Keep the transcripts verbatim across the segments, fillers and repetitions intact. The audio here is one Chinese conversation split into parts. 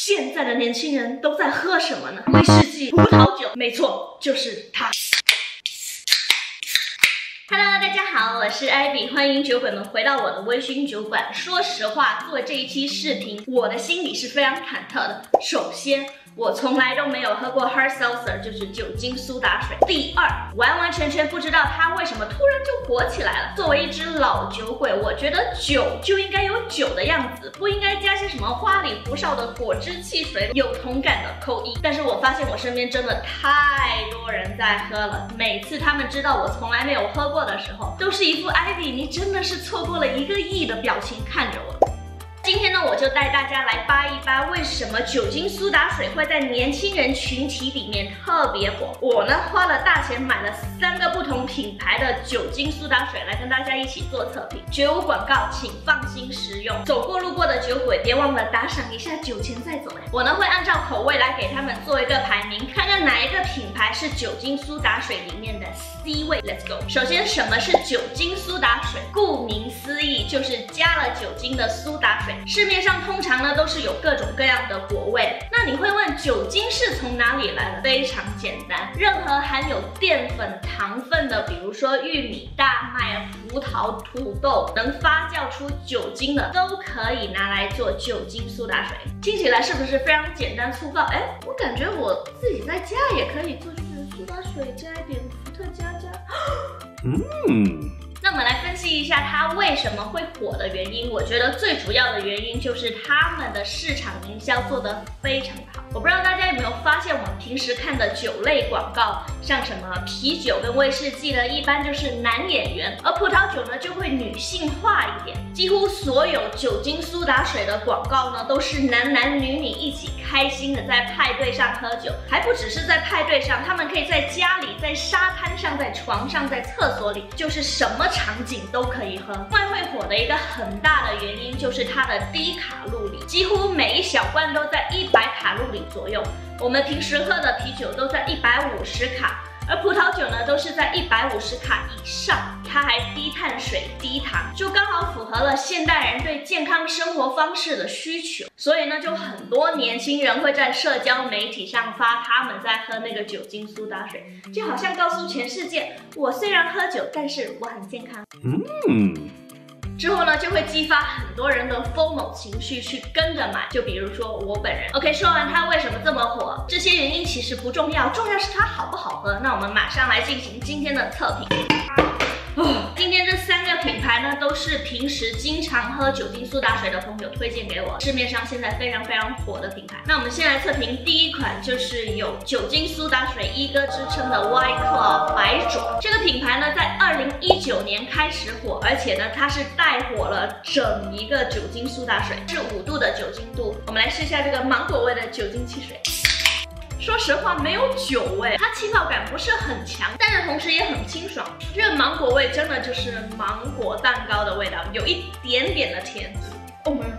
现在的年轻人都在喝什么呢？威士忌、葡萄酒，没错，就是它。Hello， 大家好，我是艾比，欢迎酒鬼们回到我的微醺酒馆。说实话，做这一期视频，我的心里是非常忐忑的。首先，我从来都没有喝过 hard seltzer， 就是酒精苏打水。第二，完完全全不知道它为什么突然就火起来了。作为一只老酒鬼，我觉得酒就应该有酒的样子，不应该加些什么花里胡哨的果汁汽水。有同感的扣一。但是我发现我身边真的太多人在喝了，每次他们知道我从来没有喝过的时候，都是一副艾比你真的是错过了一个亿的表情看着我。今天呢，我就带大家来扒一扒为什么酒精苏打水会在年轻人群体里面特别火。我呢花了大钱买了三个不同品牌的酒精苏打水来跟大家一起做测评，绝无广告，请放心食用。走过路过的酒鬼别忘了打赏一下，酒钱再走。我呢会按照口味来给他们做一个排名，看看哪一个品牌是酒精苏打水里面的 C 位。Let's go。首先，什么是酒精苏打水？顾名思义，就是加了酒精的苏打水。市面上通常呢都是有各种各样的果味，那你会问酒精是从哪里来的？非常简单，任何含有淀粉、糖分的，比如说玉米、大麦、葡萄、土豆，能发酵出酒精的，都可以拿来做酒精苏打水。听起来是不是非常简单粗暴？哎，我感觉我自己在家也可以做，就是苏打水加一点伏特加加，嗯。那我们来分析一下它为什么会火的原因。我觉得最主要的原因就是他们的市场营销做得非常好。我不知道大家有没有发现，我们平时看的酒类广告，像什么啤酒跟威士忌呢，一般就是男演员，而葡萄酒呢就会女性化一点。几乎所有酒精苏打水的广告呢，都是男男女女一起开心的在派对上喝酒，还不只是在派对上，他们可以在家里、在沙滩上、在床上、在厕所里，就是什么场景都可以喝。外会火的一个很大的原因就是它的低卡路里，几乎每一小罐都在一百卡路里左右。我们平时喝的啤酒都在一百五十卡，而葡萄酒呢都是在一百五十卡以上。它还低碳水、低糖，就刚好符合了现代人对健康生活方式的需求。所以呢，就很多年轻人会在社交媒体上发他们在喝那个酒精苏打水，就好像告诉全世界，我虽然喝酒，但是我很健康。嗯。之后呢，就会激发很多人的 FOMO 情绪去跟着买，就比如说我本人。OK， 说完它为什么这么火，这些原因其实不重要，重要是它好不好喝。那我们马上来进行今天的测评。哦，今天这三个品牌呢，都是平时经常喝酒精苏打水的朋友推荐给我，市面上现在非常非常火的品牌。那我们先来测评第一款，就是有酒精苏打水一哥之称的 White Claw 白爪。这个品牌呢，在二零一九年开始火，而且呢，它是带火了整一个酒精苏打水，是五度的酒精度。我们来试一下这个芒果味的酒精汽水。说实话，没有酒味，它气泡感不是很强，但是同时也很清爽。这个芒果味真的就是芒果蛋糕的味道，有一点点的甜。哦、oh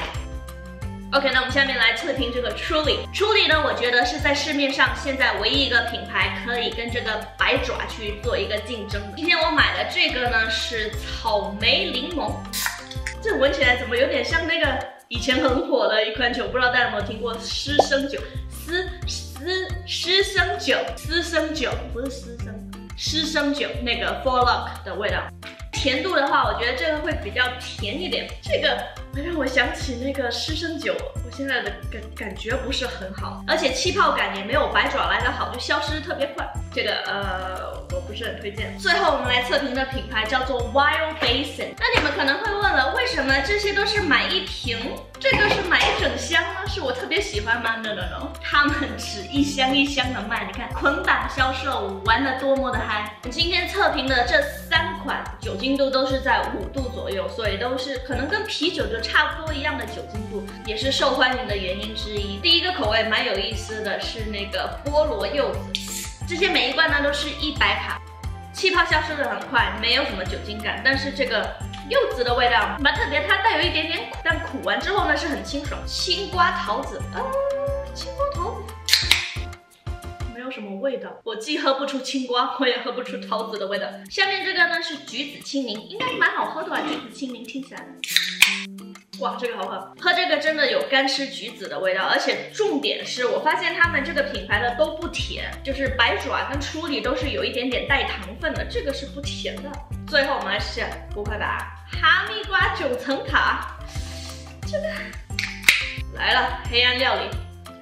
OK， 那我们下面来测评这个 Truly。Truly 呢，我觉得是在市面上现在唯一一个品牌可以跟这个白爪去做一个竞争的。今天我买的这个呢是草莓柠檬，这闻起来怎么有点像那个以前很火的一款酒，不知道大家有没有听过湿生酒。私私湿生酒，私生酒不是私生，湿生酒那个 Four Lock 的味道。甜度的话，我觉得这个会比较甜一点。这个会让我想起那个湿生酒，我现在的感感觉不是很好，而且气泡感也没有白爪来的好，就消失特别快。这个呃，我不是很推荐。最后我们来测评的品牌叫做 Wild Basin。那你们可能会问了，为什么这些都是买一瓶，这个是买一整箱呢？是我特别喜欢吗 ？No No No， 他们只一箱一箱的卖，你看捆绑销售，玩得多么的嗨！今天测评的这三款酒精度都是在五度左右，所以都是可能跟啤酒就差不多一样的酒精度，也是受欢迎的原因之一。第一个口味蛮有意思的是那个菠萝柚子，这些每一罐呢都是一百卡，气泡消失的很快，没有什么酒精感，但是这个柚子的味道蛮特别，它带有一点点苦，但苦完之后呢是很清爽。青瓜桃子啊，青瓜桃子。没有什么味道，我既喝不出青瓜，我也喝不出桃子的味道。下面这个呢是橘子青柠，应该蛮好喝的吧？橘子青柠听起来。 哇，这个好喝，喝这个真的有干吃橘子的味道，而且重点是我发现他们这个品牌的都不甜，就是百爪跟初里都是有一点点带糖分的，这个是不甜的。最后我们来试，不会吧？哈密瓜九层塔，这个来了，黑暗料理。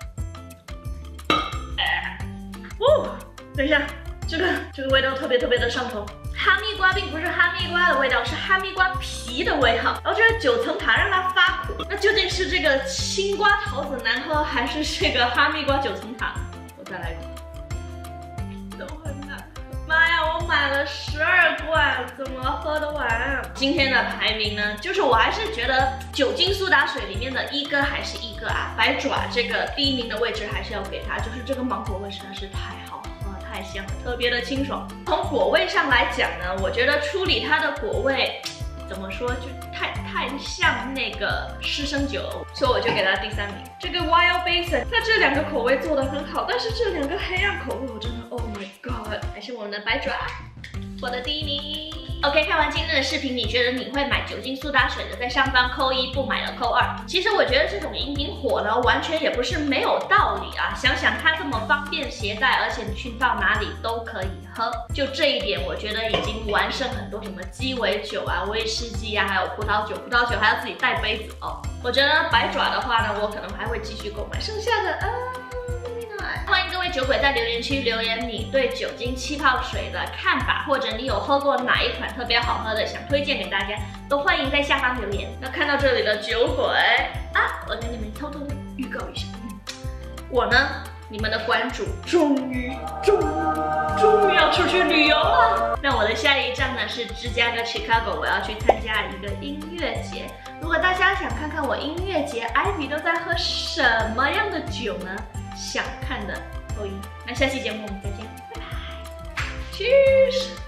哎，哦，等一下，这个这个味道特别特别的上头。哈密瓜并不是哈密瓜的味道，是哈密瓜皮的味道。然后这个九层塔让它发苦，那究竟是这个青瓜桃子难喝，还是这个哈密瓜九层塔？我再来一口，都很难喝。妈呀，我买了十二罐，怎么喝得完？今天的排名呢，就是我还是觉得酒精苏打水里面的一哥还是一哥啊，百爪这个第一名的位置还是要给它，就是这个芒果味实在是太好了。太香了，特别的清爽。从果味上来讲呢，我觉得初里它的果味怎么说，就太太像那个湿生酒，所以我就给它第三名。这个 Wild Basin， 它这两个口味做得很好，但是这两个黑暗口味我真的 Oh my God， 还是我们的百爪，我的第一名。OK， 看完今天的视频，你觉得你会买酒精苏打水的，在上方扣一，不买的扣二。其实我觉得这种饮品火呢，完全也不是没有道理啊。想想它这么方便携带，而且你去到哪里都可以喝，就这一点，我觉得已经完胜很多什么鸡尾酒啊、威士忌啊，还有葡萄酒。葡萄酒还要自己带杯子哦。我觉得百爪的话呢，我可能还会继续购买。剩下的啊。欢迎各位酒鬼在留言区留言你对酒精气泡水的看法，或者你有喝过哪一款特别好喝的，想推荐给大家，都欢迎在下方留言。那看到这里的酒鬼啊，我跟你们偷偷的预告一下，我呢，你们的关注终于终于终于要出去旅游了。那我的下一站呢是芝加哥 Chicago， 我要去参加一个音乐节。如果大家想看看我音乐节 Ivy 都在喝什么样的酒呢？想看的扣一。那下期节目我们再见，拜拜 ，Cheers。